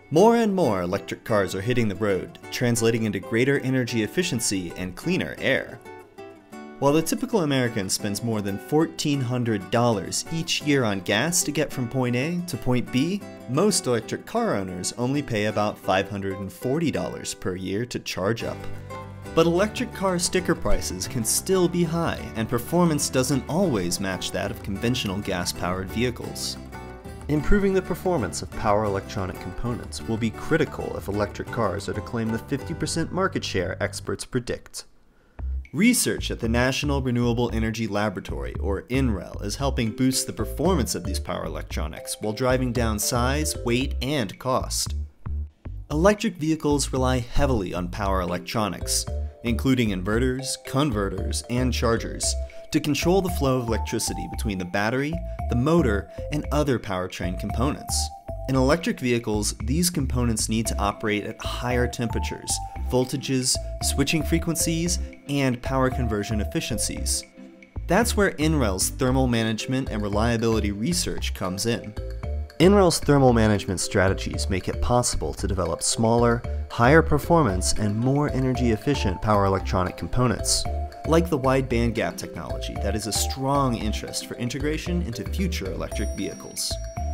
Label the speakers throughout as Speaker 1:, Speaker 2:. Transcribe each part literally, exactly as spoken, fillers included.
Speaker 1: More and more electric cars are hitting the road, translating into greater energy efficiency and cleaner air. While the typical American spends more than fourteen hundred dollars each year on gas to get from point A to point B, most electric car owners only pay about five hundred forty dollars per year to charge up. But electric car sticker prices can still be high, and performance doesn't always match that of conventional gas-powered vehicles. Improving the performance of power electronic components will be critical if electric cars are to claim the fifty percent market share experts predict. Research at the National Renewable Energy Laboratory, or N R E L, is helping boost the performance of these power electronics while driving down size, weight, and cost. Electric vehicles rely heavily on power electronics, including inverters, converters, and chargers, to control the flow of electricity between the battery, the motor, and other powertrain components. In electric vehicles, these components need to operate at higher temperatures, voltages, switching frequencies, and power conversion efficiencies. That's where N R E L's thermal management and reliability research comes in. N R E L's thermal management strategies make it possible to develop smaller, higher performance, and more energy efficient power electronic components, like the wide bandgap technology that is a strong interest for integration into future electric vehicles.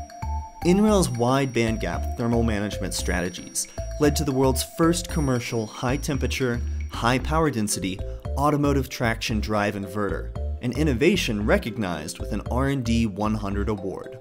Speaker 1: N R E L's wide bandgap thermal management strategies led to the world's first commercial high-temperature, high-power density automotive traction drive inverter, an innovation recognized with an R and D one hundred award.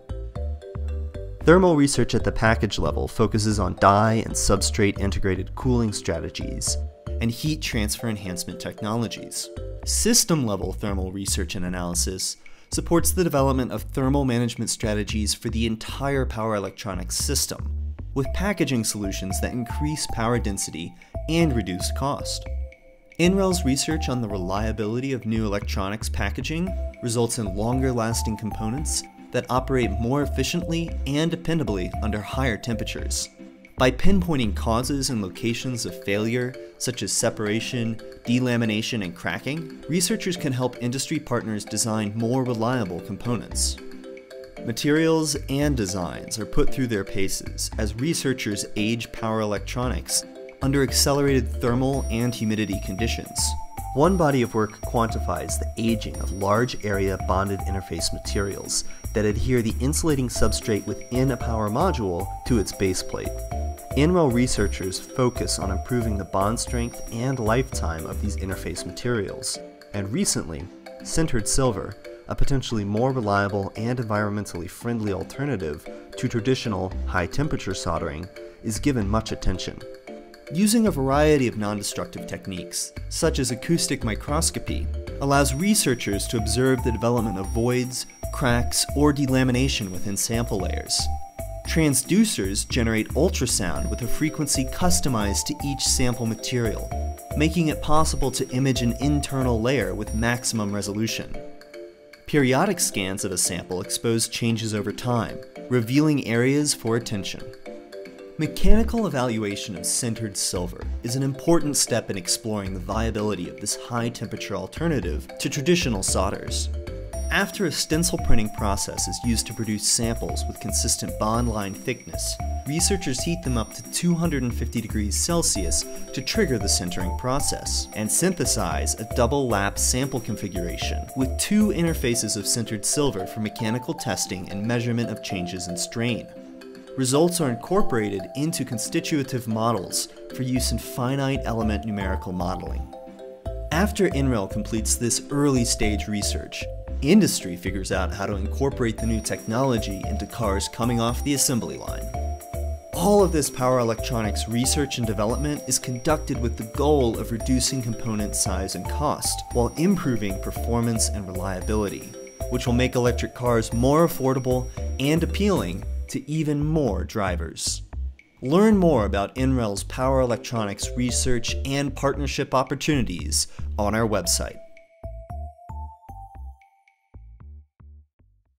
Speaker 1: Thermal research at the package level focuses on die and substrate integrated cooling strategies and heat transfer enhancement technologies. System-level thermal research and analysis supports the development of thermal management strategies for the entire power electronics system, with packaging solutions that increase power density and reduce cost. N R E L's research on the reliability of new electronics packaging results in longer-lasting components that operate more efficiently and dependably under higher temperatures. By pinpointing causes and locations of failure, such as separation, delamination, and cracking, researchers can help industry partners design more reliable components. Materials and designs are put through their paces as researchers age power electronics under accelerated thermal and humidity conditions. One body of work quantifies the aging of large area bonded interface materials that adhere the insulating substrate within a power module to its base plate. N R E L researchers focus on improving the bond strength and lifetime of these interface materials, and recently, sintered silver, a potentially more reliable and environmentally friendly alternative to traditional high-temperature soldering, is given much attention. Using a variety of non-destructive techniques, such as acoustic microscopy, allows researchers to observe the development of voids, cracks, or delamination within sample layers. Transducers generate ultrasound with a frequency customized to each sample material, making it possible to image an internal layer with maximum resolution. Periodic scans of a sample expose changes over time, revealing areas for attention. Mechanical evaluation of sintered silver is an important step in exploring the viability of this high-temperature alternative to traditional solders. After a stencil printing process is used to produce samples with consistent bond line thickness, researchers heat them up to two hundred fifty degrees Celsius to trigger the sintering process, and synthesize a double lap sample configuration with two interfaces of sintered silver for mechanical testing and measurement of changes in strain. Results are incorporated into constitutive models for use in finite element numerical modeling. After N R E L completes this early stage research, industry figures out how to incorporate the new technology into cars coming off the assembly line. All of this power electronics research and development is conducted with the goal of reducing component size and cost, while improving performance and reliability, which will make electric cars more affordable and appealing to even more drivers. Learn more about N R E L's power electronics research and partnership opportunities on our website.